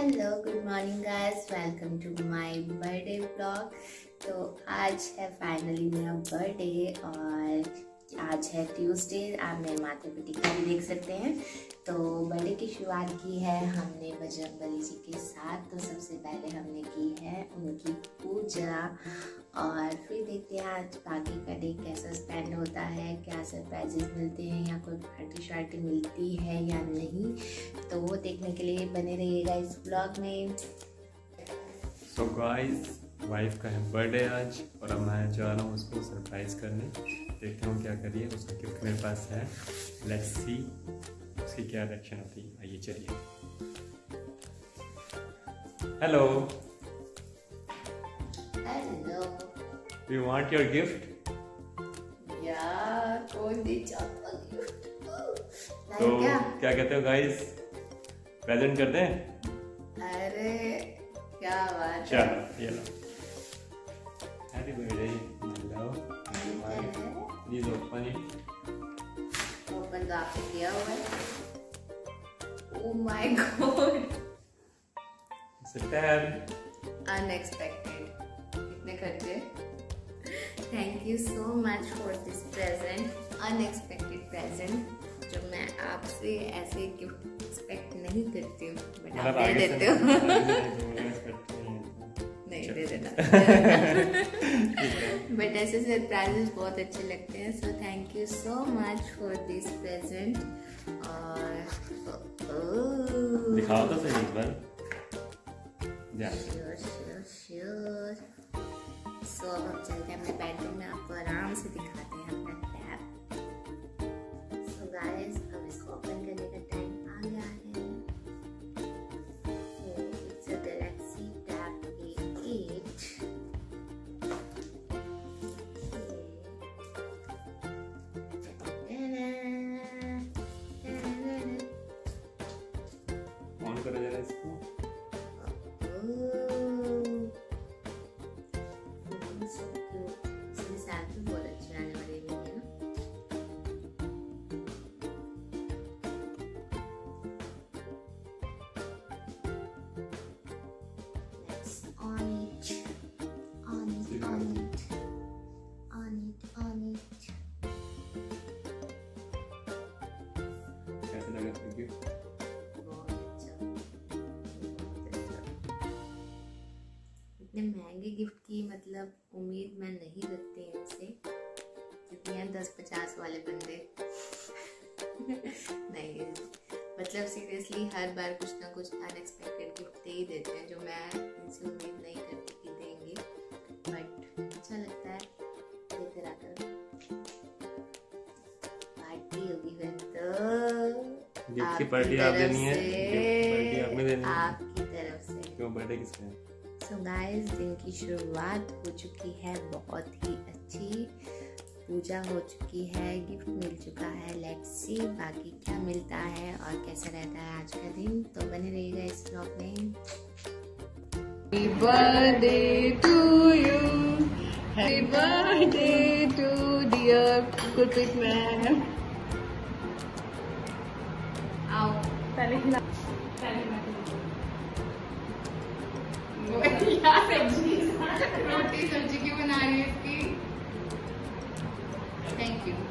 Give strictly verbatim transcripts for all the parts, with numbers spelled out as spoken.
Hello good morning guys, welcome to my birthday blog. तो आज है फाइनली मेरा बर्थडे और आज है ट्यूसडे। आप मेरे माथे पे टिक्का भी देख सकते हैं। तो बर्थडे की शुरुआत की है हमने बजरंगबली जी के साथ। तो सबसे पहले हमने की है उनकी पूजा और फिर देखते हैं आज बाकी का डे कैसा स्पेंड होता है, क्या सरप्राइजेस मिलते हैं या कोई पार्टी शार्टी मिलती है या नहीं। तो वो देखने के लिए बने रहिएगा इस ब्लॉग में। सो गाइस, वाइफ का है बर्थडे आज और अब मैं जा रहा हूँ उसको सरप्राइज करने। देखता हूँ क्या करिए। उसका गिफ्ट मेरे पास है, लेट्स सी उसकी क्या रिएक्शन होती है। आइए चलिए। Hello hello, you want your gift? यार कौन दे चाहता गिफ्ट? तो क्या क्या कहते हो गाइस, प्रेजेंट कर दें? अरे क्या बात है। चलो ये लो, happy birthday. Hello, please open it. Open तो आपने किया हुआ है। Oh my god, it's a tab. Unexpected. कितने खर्चे। Thank you so much for this present, unexpected present जो मैं आपसे ऐसे गिफ्ट एक्सपेक्ट नहीं करती हूँ, बट आप दे देते हो। नहीं दे देना। बट ऐसे सरप्राइजेस बहुत अच्छे लगते हैं। So thank you so much for this present. और दिखाओ तो सही एक बार। Sure sure sure. सो अब हम चलते हैं अपने बेडरूम में, आपको आराम से दिखाते हैं अपना टैब। सो गाइस, अब इसको ओपन करने का टाइम आ गया है। It's a Galaxy tab A eight. On करो जरा इसको। इतने महंगे गिफ्ट की मतलब उम्मीद मैं नहीं रखती इनसे, क्योंकि हैं दस पचास वाले बंदे। नहीं मतलब सीरियसली हर बार कुछ ना कुछ अनएक्सपेक्टेड गिफ्ट दे ही देते हैं जो मैं इनसे उम्मीद नहीं करती कि देंगे। बट अच्छा लगता है देते रहकर। पार्टी होगी फिर तो गिफ्ट की पार्टी आप देनी है, पार्टी आपने देनी है आपकी तरफ से। क्यों, बर्थडे किसका है? सो गाइस, दिन की शुरुआत हो चुकी है बहुत ही अच्छी। पूजा हो चुकी है, गिफ्ट मिल चुका है। लेट्स सी बाकी क्या मिलता है और कैसा रहता है आज का दिन। तो बने रहिएगा इस ब्लॉग में। Happy birthday to you, happy birthday to dear Gurpreet ma'am. आओ पहले खिला, पहले मैं यार सब्जी रोटी सब्जी क्यों बना रही है इसकी। Thank you.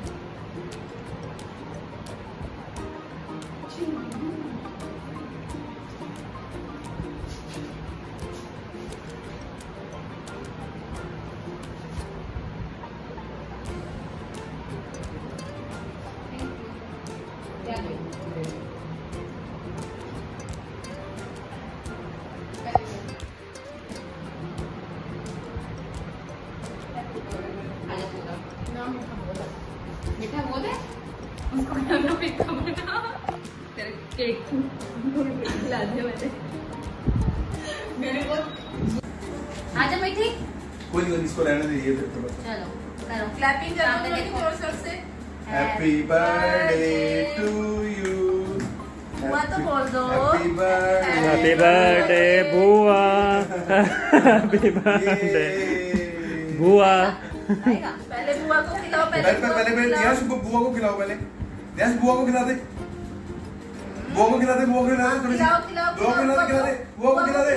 मीठा बोल है उसको खाना मीठा बना तेरे केक खिला दिया मैंने मेरे को। आजा मीठी। कोई नहीं, इसको रहने दीजिए फिर थोड़ा। चलो करो क्लैपिंग करो जोर जोर से। Happy birthday to you. बुआ तो बोल दो। हैप्पी बर्थडे, हैप्पी बर्थडे बुआ, हैप्पी बर्थडे बुआ। पहले बुआ को खिलाओ। पहले पहले पहले पहले दिया सुबह बुआ को खिलाओ। पहले दिया बुआ को खिला दे, बुआ को खिला दे, बुआ को खिला दे, थोड़ी सी खिलाओ खिलाओ बुआ को खिला दे, खिला दे। बुआ को खिला दे।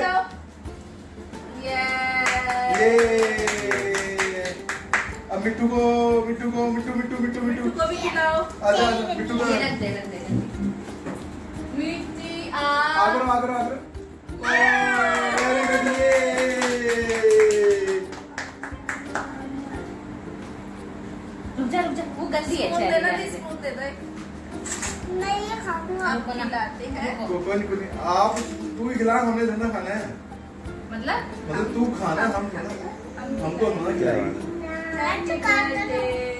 ये अब मिट्टू को मिट्टू को मिट्टू मिट्टू मिट्टू मिट्टू को भी खिलाओ। आजा आजा मिट्टू को ये रख दे रख दे मिट्टी आ आगरो आगरो आगरो वेरी गुड। ये रुक जा रुक जा वो गंदी है स्पून चल देना दी स्पून दे दे। मैं ये खाऊंगा। आपको खिलाते हैं कोई नहीं कोई नहीं आप तू ही खिला हमने धंधा खाना है मतलब मतलब तू खाना हम खाना हमको ना खिलाएगी। मैं काट लूं।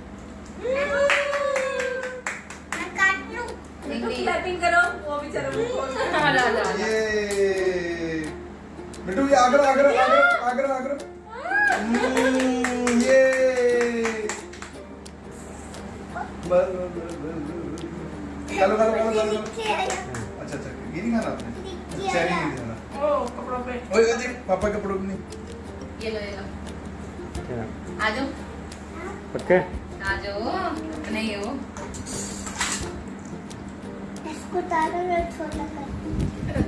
मैं काट लूं। मिट्टू क्लैपिंग करो वो भी चलो आ जा जा ये मिट्टू ये आगरा आगरा आगरा आगरा आगरा ये बस चलो चलो चलो चलो अच्छा अच्छा ये नहीं खाना आपने चेरी नहीं खाना। ओ कपड़ों पे ओए अजी पापा के कपड़ों नहीं ये लो ये लो क्या आ जाओ पक्के आ जाओ नहीं हो इसको तारो में छोटा कर।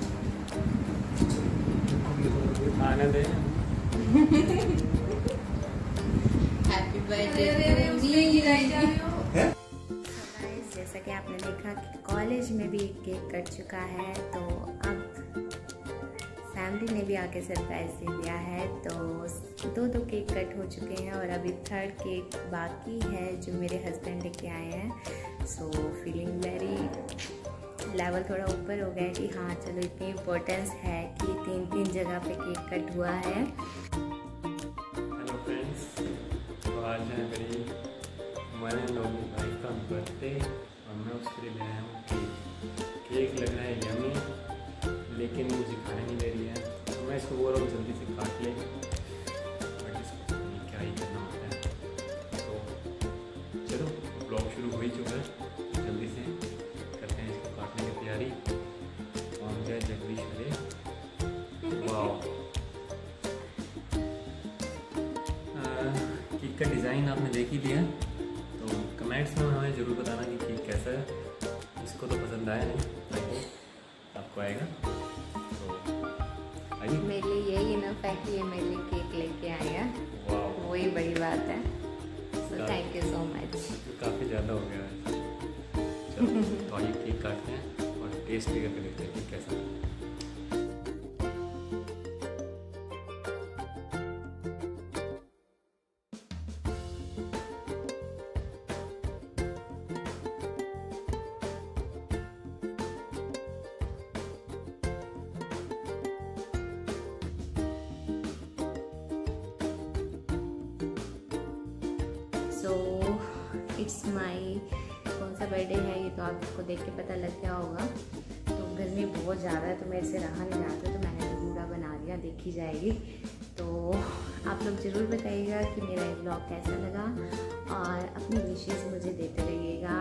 आने दे। हैप्पी बर्थडे उसने गिराई जा रही हो। गाइस जैसा कि आपने देखा कि कॉलेज में भी केक कट चुका है तो अब फैमिली ने भी आके सरप्राइज दे दिया है। तो दो दो केक कट हो चुके हैं और अभी थर्ड केक बाकी है जो मेरे हस्बैंड लेके आए हैं। सो फीलिंग वेरी लेवल थोड़ा ऊपर हो गया है कि हाँ चलो इतनी इम्पोर्टेंस है कि तीन तीन जगह पे केक कट हुआ है। हेलो फ्रेंड्स, तो आज है मेरी मैंने लोग भाई का बर्थडे और मैं उसके लिए ले आया हूँ केक। केक लग रहा है यमी लेकिन मुझे खाने नहीं दे रही है तो मैं इसको बोल रहा हूँ जल्दी से काट ले बट इसको क्या ही करना होता है। तो चलो ब्लॉग शुरू हो ही चुका है, जल्दी से करते हैं इसको काटने की तैयारी। और जय जगदीश हरे। वाह केक का डिज़ाइन आपने देख ही लिया तो कमेंट्स में हमें ज़रूर बताना कि केक कैसा है। इसको तो पसंद आया नहीं, आई होप आपको आएगा। तो आइए। मेरे लिए यही इनफ है कि ये मेरे लिए केक लेके आए हैं, वाह वही बड़ी बात है। So thank you so much. काफ़ी ज़्यादा हो गया है। चलो तो आइए केक काटते हैं और टेस्ट भी करके देखते हैं कि कैसा है। सो इट्स माई कौन सा बर्थडे है ये तो आपको देख के पता लग गया होगा। तो गर्मी बहुत ज़्यादा है तो मेरे से रहा नहीं जाता तो मैंने तो पूरा बना दिया, देखी जाएगी। तो आप लोग ज़रूर बताइएगा कि मेरा ये ब्लॉग कैसा लगा और अपनी विशेज़ मुझे देते रहिएगा।